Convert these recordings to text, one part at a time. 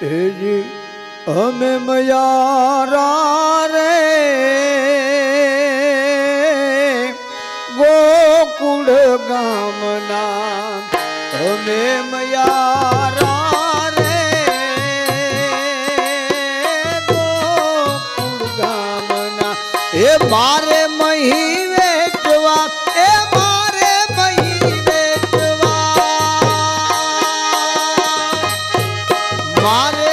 जी हमें मयारा रे गोकुल गामना हमें मयारा रे गोकुल गामना ए मारे मही वेचवा ए मारे मही वेचवा मारे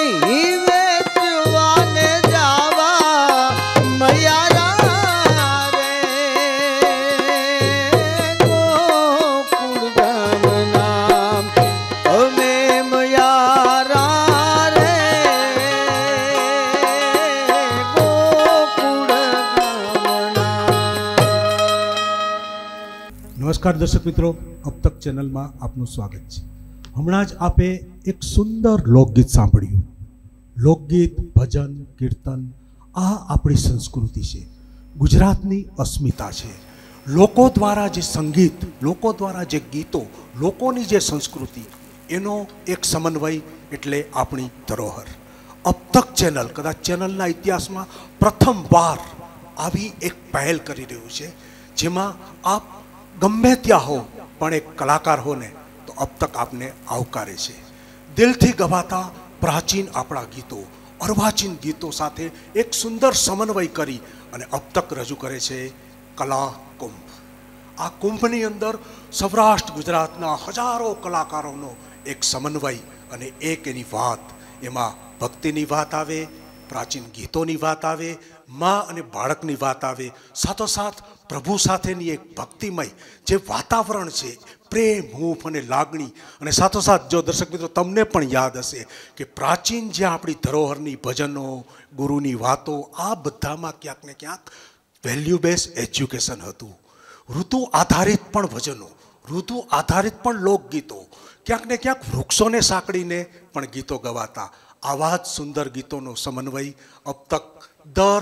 नमस्कार दर्शक मित्रों, अब तक चैनल में आपનું स्वागत है। हमणां ज आपे एक सुंदर लोकगीत सांभळ्युं। लोकगीत, भजन, कीर्तन आ आपणी संस्कृति है, गुजरातनी अस्मिता है। लोको द्वारा जे संगीत, लोको द्वारा जे गीतो, लोकोनी जे संस्कृति एनो एक समन्वय एटले आपणी धरोहर। अब तक चैनल कदाच चैनलना इतिहास में प्रथम बार आवी एक पहल करी रह्युं छे, जेमां आप गमे त्या हो पण एक कलाकार हो ने तो अब तक आपने आवकारे छे। दिलथी गवाता प्राचीन आपणा गीतो, अर्वाचीन गीतो साथे एक सुंदर समन्वय करी अने अब तक रजू करे छे कला कुंभ। आ कुंभनी अंदर सौराष्ट्र गुजरातना हजारों कलाकारोनो एक समन्वय अने एक एनी वात, एमां भक्तिनी वात आवे, प्राचीन गीतोनी वात आवे, माँ अने बाळकनी वात आवे, साथोसाथ प्रभु साथेनी एक भक्तिमय जे वातावरण छे, प्रेम, हूंफ अने लागणी, अने साथोसाथ जो दर्शक मित्रों तमने पण याद हशे कि प्राचीन जे आपणी धरोहरनी भजनो, गुरुनी वातो, आ बधामां क्यांक ने क्यांक वेल्यू बेस एज्युकेशन हतुं। ऋतु आधारित पण भजनो, ऋतु आधारित पण लोकगीतो, क्यांक ने क्यांक वृक्षोने साંકળીને पण गीतो गवाता। आवा ज सुंदर गीतोनो समन्वय अब तक दर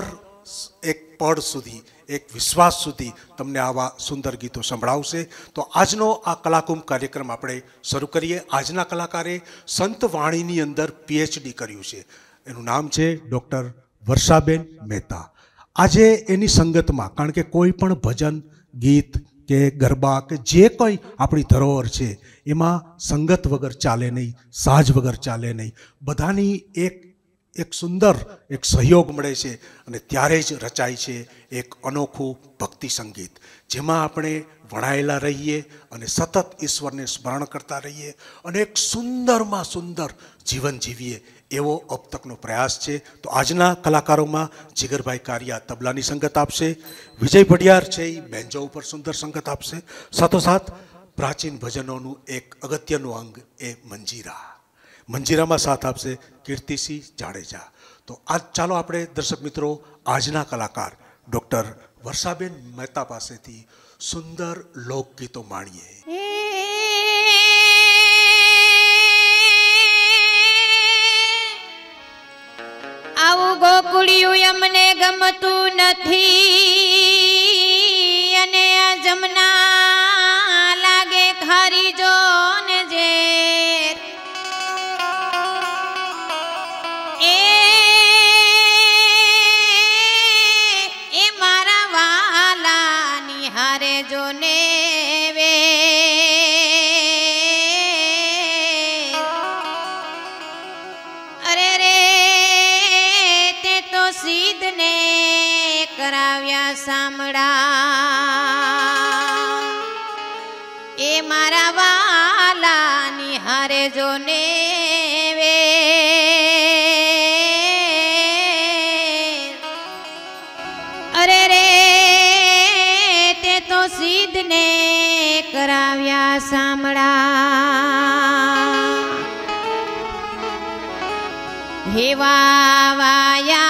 एक पड़ सुधी, एक विश्वास सुधी तमने आवा सुंदर गीतो संभळावशे। तो आजनो आ कलाकुंभ कार्यक्रम आपणे शरू करीए। आजना कलाकारे संत वाणीनी अंदर PhD कर्युं छे, एनुं नाम छे डॉक्टर वर्षाबेन मेहता। आजे एनी संगतमां, कारण के कोई पण भजन, गीत के गरबा के जे कोई आपणी धरोहर छे एमां संगत वगर चाले नहीं, साज वगर चाले नहीं। बधानी एक सुंदर एक सहयोग मळे छे अने त्यारे ज रचाय छे एक अनोखुं भक्ति संगीत, जेमां आपणे वणायेला रहीए अने सतत ईश्वरने स्मरण करता रहीए अने एक सुंदरमां सुंदर जीवन जीवीए एवो अब तकनो प्रयास छे। तो आजना कलाकारोमां जिगरभाई कारिया तबलानी संगत आपशे, विजय पडियार छे बेंजो पर सुंदर संगत आपशे, साथोसाथ प्राचीन भजनोनुं एक अगत्यनुं अंग ए मंजीरा, मंजीरा में साथ आपसे कीर्तिसिंह जाडेजा। तो आज चालो आपणे दर्शक मित्रों आजना कलाकार डॉक्टर वर्षाबेन मेहता पासेथी सुंदर लोकगीतो माणीए। आવું ગોકુળિયું અમને ગમતું નથી અને આ જમના લાગે ખારી જોન ઝેર એ મારા વાલા નિહારે જોને વે અરે રે सीधने कराव्या सामड़ा ए मारा वाला निहारे जो ने वे अरे रे ते तो सीधने कराव्या सामड़ा हेवा वाया